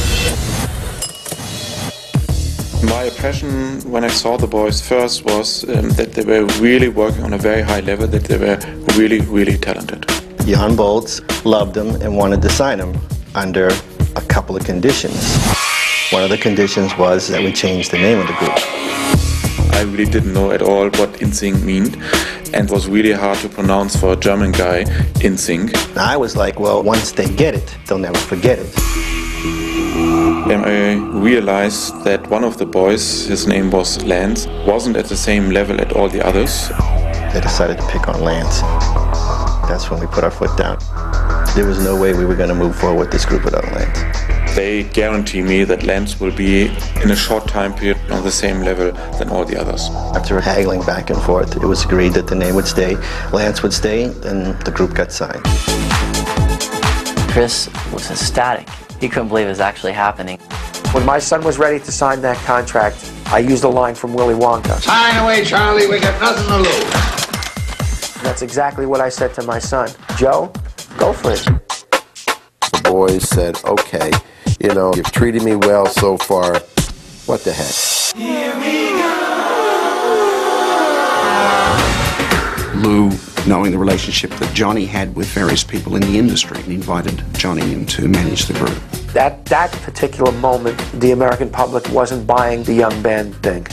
My impression when I saw the boys first was um, that they were really working on a very high level, that they were really, really talented. Jan Boltz loved them and wanted to sign them under a couple of conditions. One of the conditions was that we changed the name of the group. I really didn't know at all what N Sync meant, and it was really hard to pronounce for a German guy, N Sync. I was like, well, once they get it, they'll never forget it. And I realized that one of the boys, his name was Lance, wasn't at the same level as all the others. They decided to pick on Lance. That's when we put our foot down. There was no way we were going to move forward with this group without Lance. They guarantee me that Lance will be, in a short time period, on the same level than all the others. After haggling back and forth, it was agreed that the name would stay, Lance would stay, and the group got signed. Chris was ecstatic. He couldn't believe it was actually happening. When my son was ready to sign that contract, I used a line from Willy Wonka. Sign away, Charlie, we got nothing to lose. And that's exactly what I said to my son. Joe, go for it. The boys said, okay, you know, you've treated me well so far, what the heck? Here we go. Lou, knowing the relationship that Johnny had with various people in the industry, invited Johnny in to manage the group. At that particular moment, the American public wasn't buying the young band thing.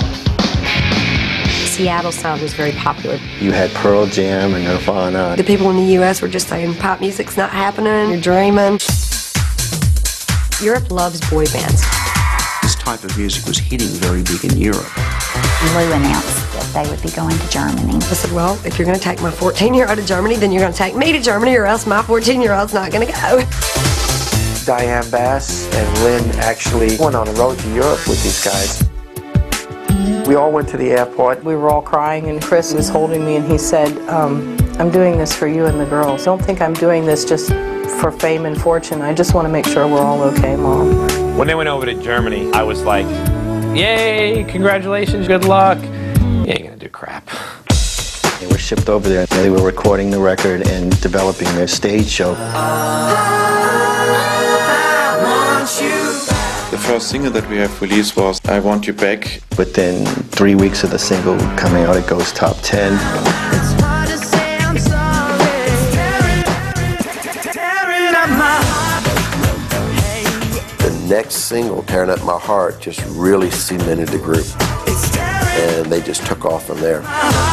Seattle sound was very popular. You had Pearl Jam and Nirvana. The people in the U S were just saying, pop music's not happening, you're dreaming. Europe loves boy bands. This type of music was hitting very big in Europe. Lou announced that they would be going to Germany. I said, well, if you're going to take my fourteen-year-old to Germany, then you're going to take me to Germany, or else my fourteen-year-old's not going to go. Diane Bass and Lynn actually went on a road to Europe with these guys. We all went to the airport. We were all crying, and Chris was holding me, and he said, um, I'm doing this for you and the girls. Don't think I'm doing this just for fame and fortune. I just want to make sure we're all okay, Mom. When they went over to Germany, I was like, yay, congratulations, good luck. You ain't gonna do crap. They were shipped over there. They were recording the record and developing their stage show. The first single that we have released was I Want You Back. Within three weeks of the single coming out, it goes top ten. The next single, Tearing Up My Heart, just really cemented the group. And they just took off from there.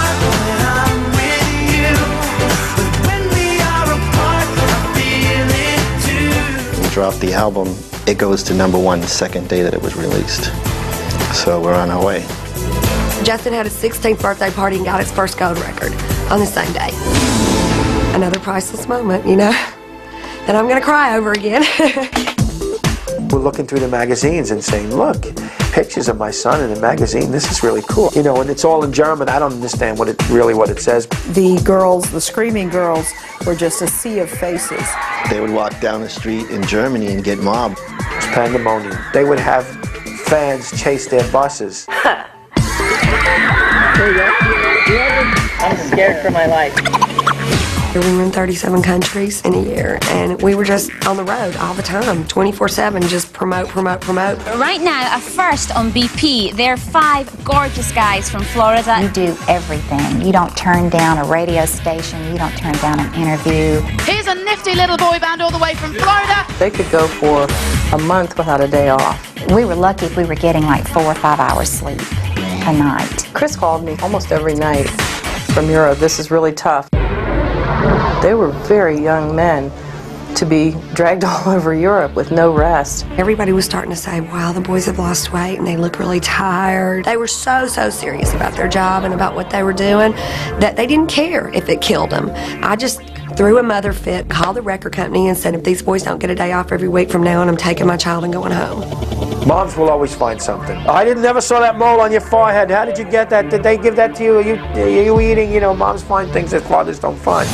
We dropped the album. It goes to number one the second day that it was released. So we're on our way. Justin had his sixteenth birthday party and got his first gold record on the same day. Another priceless moment, you know, that I'm going to cry over again. We're looking through the magazines and saying, look, pictures of my son in the magazine, this is really cool. You know, and it's all in German. I don't understand what it really what it says. The girls, the screaming girls, were just a sea of faces. They would walk down the street in Germany and get mobbed. It was pandemonium. They would have fans chase their buses. There you go. I'm scared for my life. We were in thirty-seven countries in a year, and we were just on the road all the time, twenty-four seven, just promote, promote, promote. Right now, at first on B P, there are five gorgeous guys from Florida. You do everything. You don't turn down a radio station. You don't turn down an interview. Here's a nifty little boy band all the way from Florida. They could go for a month without a day off. We were lucky if we were getting like four or five hours sleep a night. Chris called me almost every night from Europe. This is really tough. They were very young men to be dragged all over Europe with no rest. Everybody was starting to say, wow, the boys have lost weight and they look really tired. They were so, so serious about their job and about what they were doing that they didn't care if it killed them. I just threw a mother fit, called the record company and said, if these boys don't get a day off every week from now on, I'm taking my child and going home. Moms will always find something. I didn't never saw that mole on your forehead. How did you get that? Did they give that to you? Are you, are you eating? You know, moms find things that fathers don't find.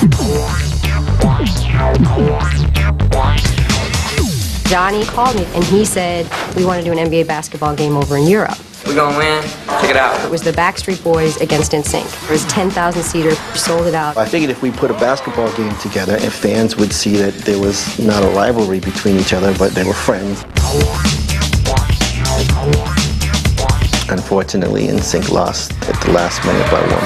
Johnny called me and he said, we want to do an N B A basketball game over in Europe. We're gonna win. Check it out. It was the Backstreet Boys against N Sync. It was ten thousand seater, sold it out. I figured if we put a basketball game together, if fans would see that there was not a rivalry between each other, but they were friends. Unfortunately, N Sync lost at the last minute by one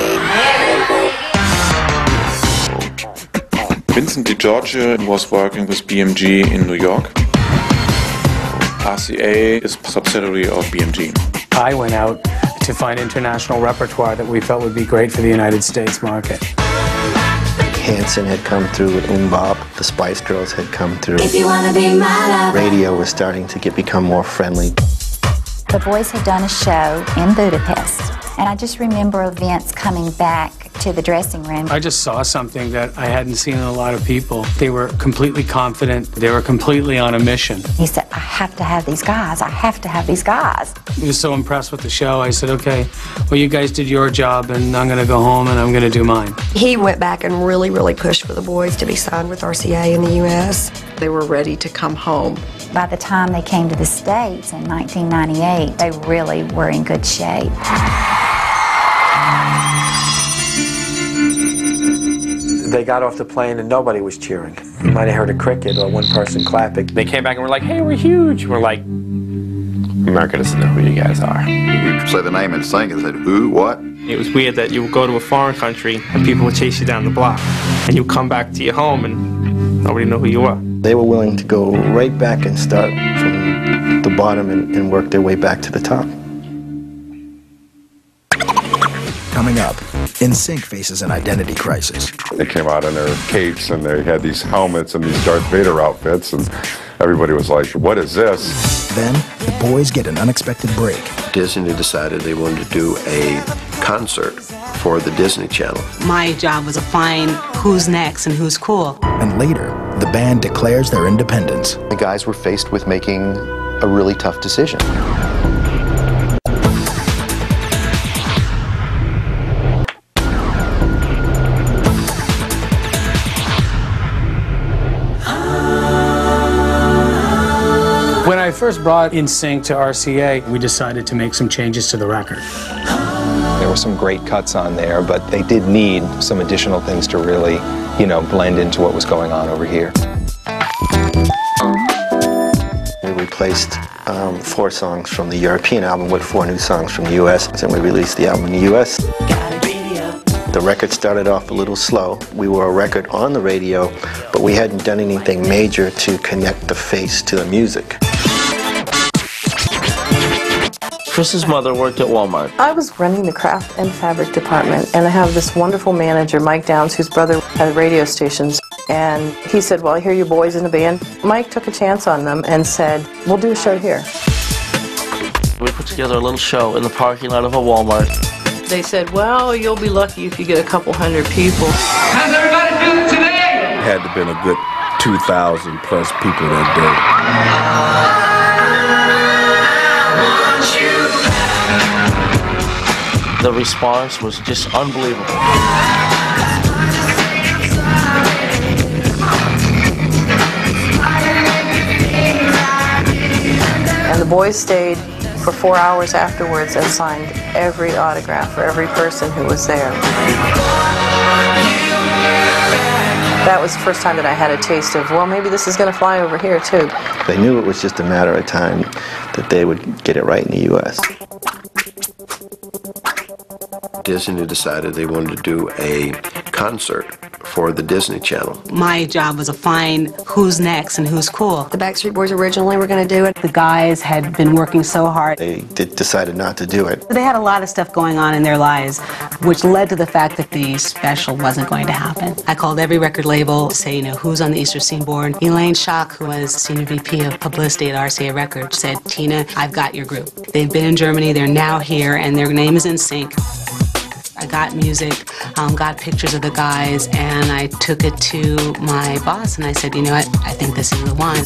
point. Vincent DiGiorgio was working with B M G in New York. R C A is a subsidiary of B M G. I went out to find international repertoire that we felt would be great for the United States market. Hanson had come through with Umbop. The Spice Girls had come through. If you wanna be my love. Radio was starting to get become more friendly. The boys had done a show in Budapest, and I just remember Vince coming back to the dressing room. I just saw something that I hadn't seen in a lot of people. They were completely confident. They were completely on a mission. He said, I have to have these guys. I have to have these guys. I was so impressed with the show. I said, okay, well, you guys did your job, and I'm going to go home, and I'm going to do mine. He went back and really, really pushed for the boys to be signed with R C A in the U S They were ready to come home. By the time they came to the States in nineteen ninety-eight, they really were in good shape. They got off the plane and nobody was cheering. You might have heard a cricket or one person clapping. They came back and were like, hey, we're huge. We're like, America doesn't know who you guys are. You say the name N Sync and said, who, what? It was weird that you would go to a foreign country and people would chase you down the block. And you come back to your home and nobody knew who you were. They were willing to go right back and start from the bottom and, and work their way back to the top. Coming up, N Sync faces an identity crisis. They came out in their capes and they had these helmets and these Darth Vader outfits, and everybody was like, what is this? Then, the boys get an unexpected break. Disney decided they wanted to do a concert for the Disney Channel. My job was to find who's next and who's cool. And later, the band declares their independence. The guys were faced with making a really tough decision. When I first brought N Sync to R C A, we decided to make some changes to the record. There were some great cuts on there, but they did need some additional things to really, you know, blend into what was going on over here. We replaced um, four songs from the European album with four new songs from the U S and we released the album in the U S The record started off a little slow. We were a record on the radio, but we hadn't done anything major to connect the face to the music. Chris's mother worked at Walmart. I was running the craft and fabric department, and I have this wonderful manager, Mike Downs, whose brother had radio stations. And he said, well, I hear your boys in the band. Mike took a chance on them and said, we'll do a show here. We put together a little show in the parking lot of a Walmart. They said, well, you'll be lucky if you get a couple hundred people. How's everybody feeling today? Had to have been a good two thousand plus people that day. The response was just unbelievable. And the boys stayed for four hours afterwards and signed every autograph for every person who was there. That was the first time that I had a taste of, well, maybe this is going to fly over here, too. They knew it was just a matter of time that they would get it right in the U S Disney decided they wanted to do a concert for the Disney Channel. My job was to find who's next and who's cool. The Backstreet Boys originally were going to do it. The guys had been working so hard. They did, decided not to do it. They had a lot of stuff going on in their lives, which led to the fact that the special wasn't going to happen. I called every record label to say, you know, who's on the Eastern Seaboard. Elaine Schock, who was Senior V P of Publicity at R C A Records, said, Tina, I've got your group. They've been in Germany, they're now here, and their name is N Sync. I got music, um, got pictures of the guys, and I took it to my boss, and I said, you know what, I think this is the one.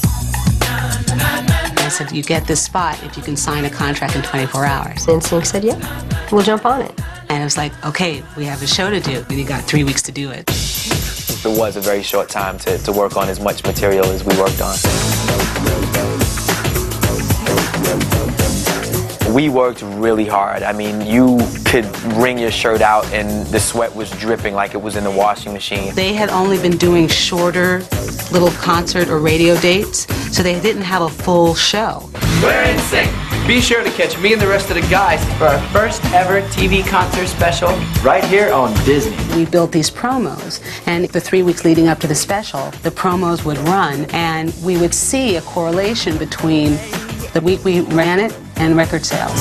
I said, you get this spot if you can sign a contract in twenty-four hours. N Sync said, yeah, we'll jump on it. And it was like, okay, we have a show to do, and you got three weeks to do it. It was a very short time to, to work on as much material as we worked on. We worked really hard. I mean, you could wring your shirt out and the sweat was dripping like it was in the washing machine. They had only been doing shorter little concert or radio dates, so they didn't have a full show. We're N Sync. Be sure to catch me and the rest of the guys for our first ever T V concert special right here on Disney. We built these promos, and the three weeks leading up to the special, the promos would run, and we would see a correlation between the week we ran it and record sales.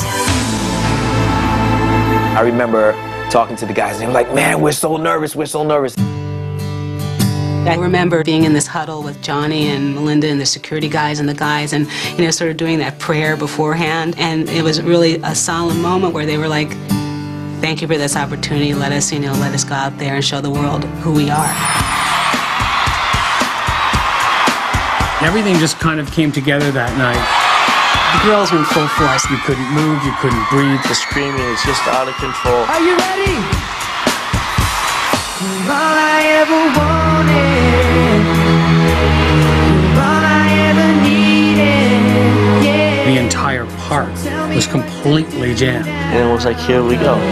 I remember talking to the guys and they were like, man, we're so nervous, we're so nervous. I remember being in this huddle with Johnny and Melinda and the security guys and the guys and, you know, sort of doing that prayer beforehand. And it was really a solemn moment where they were like, thank you for this opportunity. Let us, you know, let us go out there and show the world who we are. Everything just kind of came together that night. The girls were in full force. You couldn't move, you couldn't breathe. The screaming is just out of control. Are you ready? You're all I ever wanted. You're all I ever needed. Yeah. The entire park was completely jammed. And it was like, here we go.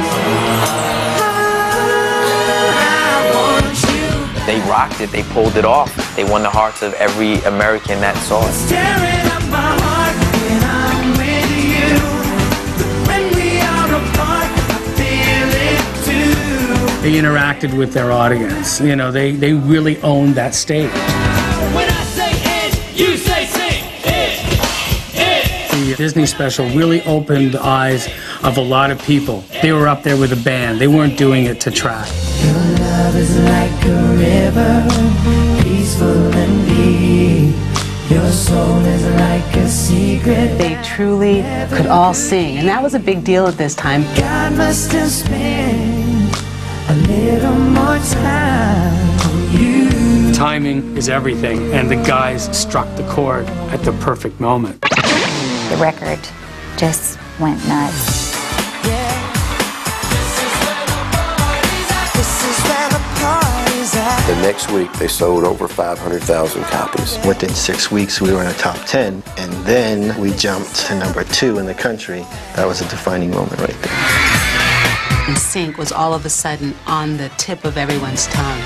They rocked it, they pulled it off. They won the hearts of every American that saw it. Tearing up my heart when I'm with you. When we are apart, I feel it too. They interacted with their audience. You know, they, they really owned that stage. When I say Disney special really opened the eyes of a lot of people. They were up there with a band. They weren't doing it to track. Your love is like a river, peaceful and deep. Your soul is like a secret. They truly could all sing, and that was a big deal at this time. God must have spent a little more time on you. Timing is everything, and the guys struck the chord at the perfect moment. The record just went nuts. The next week, they sold over five hundred thousand copies. Within six weeks, we were in the top ten, and then we jumped to number two in the country. That was a defining moment right there. N Sync was all of a sudden on the tip of everyone's tongue.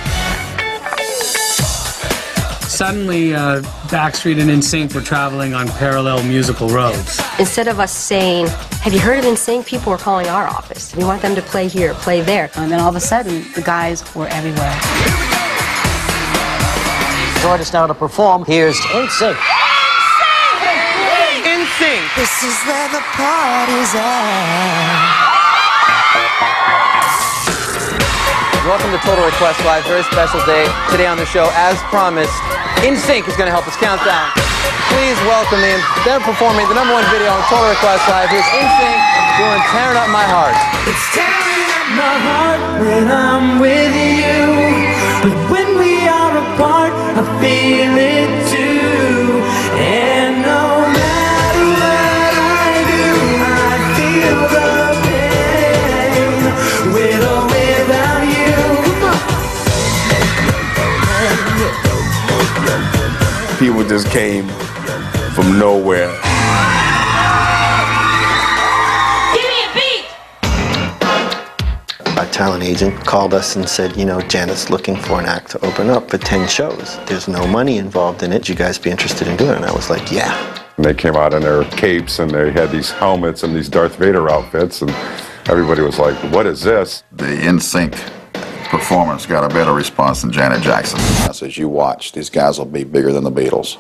Suddenly, uh, Backstreet and N Sync were traveling on parallel musical roads. Instead of us saying, have you heard of N Sync? People were calling our office. We want them to play here, play there. And then all of a sudden, the guys were everywhere. Join us now to perform. Here's N Sync. N Sync. This is where the party's at. Welcome to Total Request Live. Very special day today on the show. As promised, N Sync is going to help us count down. Please welcome in. They're performing the number one video on Total Request Live. Here's N Sync doing Tearing Up My Heart. It's tearing up my heart when I'm with you. But when we are apart, I feel it too. And no matter what I do, I feel the pain. With or without you. People just came from nowhere. Our talent agent called us and said, you know, Janet's looking for an act to open up for ten shows. There's no money involved in it. Would you guys be interested in doing it? And I was like, yeah. And they came out in their capes and they had these helmets and these Darth Vader outfits, and everybody was like, what is this? The N Sync performance got a better response than Janet Jackson. As you watch, these guys will be bigger than the Beatles.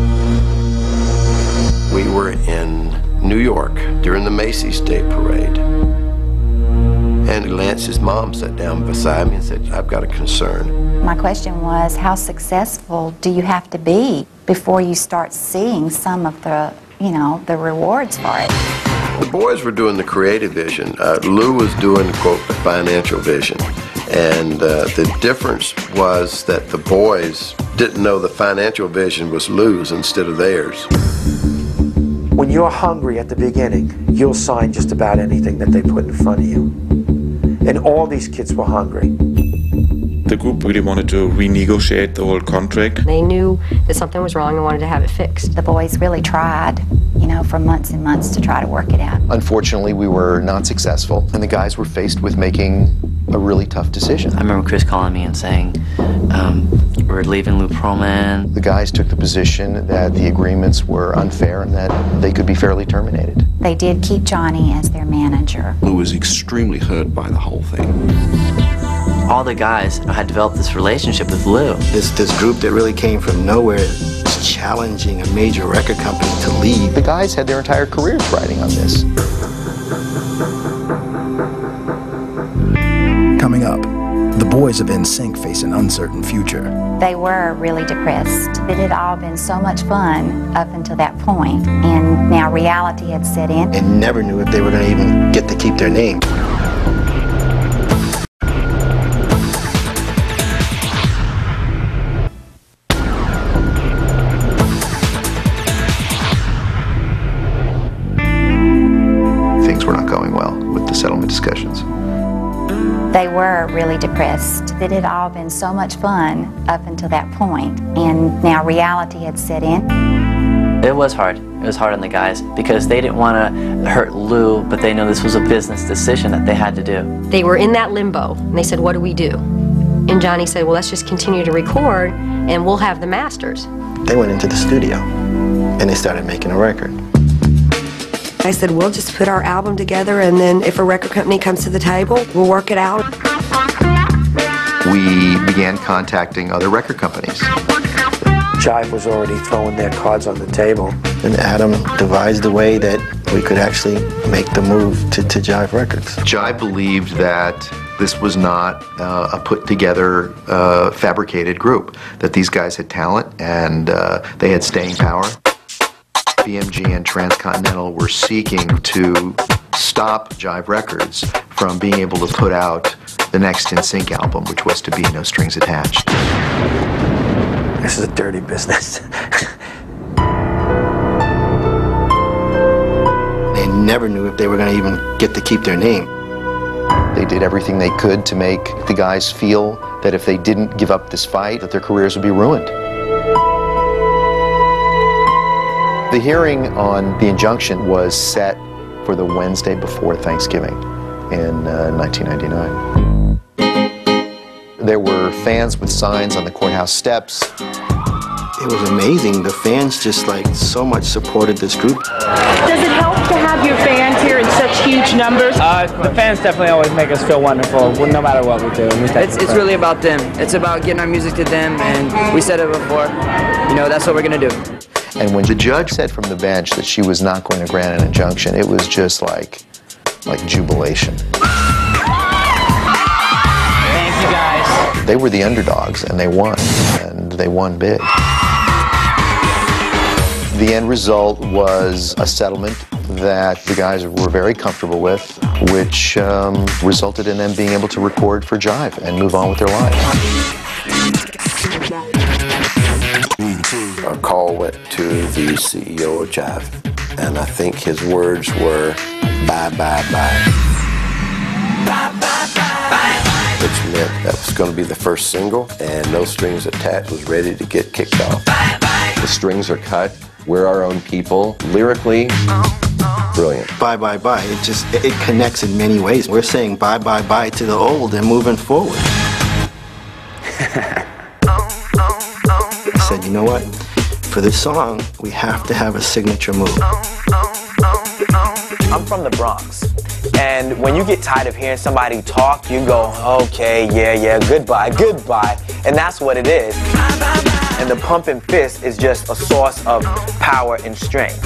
We were in New York during the Macy's Day Parade. And Lance's mom sat down beside me and said, I've got a concern. My question was, how successful do you have to be before you start seeing some of the, you know, the rewards for it? The boys were doing the creative vision. Uh, Lou was doing, quote, the financial vision. And uh, the difference was that the boys didn't know the financial vision was Lou's instead of theirs. When you're hungry at the beginning, you'll sign just about anything that they put in front of you. And all these kids were hungry. The group really wanted to renegotiate the whole contract. They knew that something was wrong and wanted to have it fixed. The boys really tried, you know, for months and months to try to work it out. Unfortunately, we were not successful, and the guys were faced with making a really tough decision. I remember Chris calling me and saying, um, we're leaving Lou Pearlman. The guys took the position that the agreements were unfair and that they could be fairly terminated. They did keep Johnny as their manager. Lou was extremely hurt by the whole thing. All the guys had developed this relationship with Lou. This, this group that really came from nowhere is challenging a major record company to leave. The guys had their entire careers riding on this. Coming up, the boys of N Sync face an uncertain future. They were really depressed. It had all been so much fun up until that point, and now reality had set in. And never knew if they were going to even get to keep their name. Things were not going well with the settlement discussions. They were really depressed. It had all been so much fun up until that point, and now reality had set in. It was hard. It was hard on the guys because they didn't want to hurt Lou, but they know this was a business decision that they had to do. They were in that limbo, and they said, what do we do? And Johnny said, well, let's just continue to record, and we'll have the masters. They went into the studio, and they started making a record. I said, we'll just put our album together, and then if a record company comes to the table, we'll work it out. We began contacting other record companies. Jive was already throwing their cards on the table. And Adam devised a way that we could actually make the move to, to Jive Records. Jive believed that this was not uh, a put-together, uh, fabricated group, that these guys had talent and uh, they had staying power. B M G and Transcontinental were seeking to stop Jive Records from being able to put out the next N Sync album, which was to be No Strings Attached. This is a dirty business. They never knew if they were going to even get to keep their name. They did everything they could to make the guys feel that if they didn't give up this fight, that their careers would be ruined. The hearing on the injunction was set for the Wednesday before Thanksgiving in uh, nineteen ninety-nine. There were fans with signs on the courthouse steps. It was amazing. The fans just like so much supported this group. Does it help to have your fans here in such huge numbers? Uh, the fans definitely always make us feel wonderful, no matter what we do. It's, it's really about them. It's about getting our music to them, and we said it before, you know, that's what we're going to do. And when the judge said from the bench that she was not going to grant an injunction, it was just like, like jubilation. Thank you, guys. They were the underdogs, and they won, and they won big. The end result was a settlement that the guys were very comfortable with, which um, resulted in them being able to record for Jive and move on with their lives. A call went to the C E O of Jive, and I think his words were, bye, bye, bye. Bye, bye, bye, bye. Which meant that was going to be the first single, and No Strings Attached was ready to get kicked off. Bye, bye. The strings are cut. We're our own people. Lyrically, brilliant. Bye, bye, bye. It just, it, it connects in many ways. We're saying bye, bye, bye to the old and moving forward. I said, you know what? For this song, we have to have a signature move. I'm from the Bronx, and when you get tired of hearing somebody talk, you go, okay, yeah, yeah, goodbye, goodbye, and that's what it is. And the pumping fist is just a source of power and strength.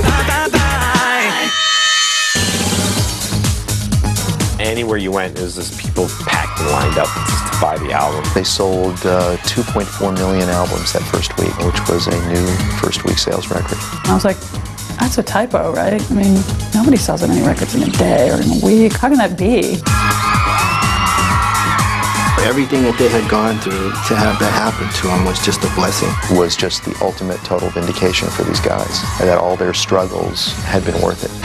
Anywhere you went, it was just people packed and lined up just to buy the album. They sold uh, two point four million albums that first week, which was a new first week sales record. I was like, that's a typo, right? I mean, nobody sells that many records in a day or in a week. How can that be? Everything that they had gone through, to have that happen to them was just a blessing. Was just the ultimate total vindication for these guys, and that all their struggles had been worth it.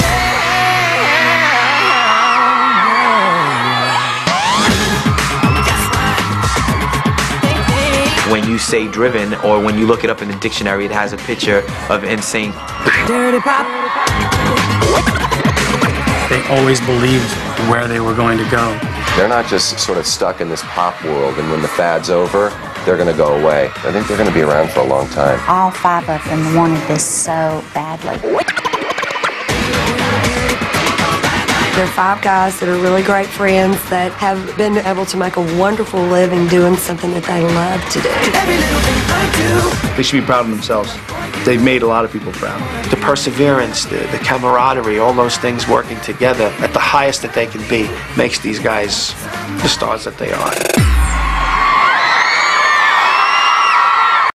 When you say driven, or when you look it up in the dictionary, it has a picture of N Sync. Dirty pop. They always believed where they were going to go. They're not just sort of stuck in this pop world, and when the fad's over, they're going to go away. I think they're going to be around for a long time. All five of them wanted this so badly. They're five guys that are really great friends that have been able to make a wonderful living doing something that they love to do. They should be proud of themselves. They've made a lot of people proud. The perseverance, the, the camaraderie, all those things working together at the highest that they can be makes these guys the stars that they are.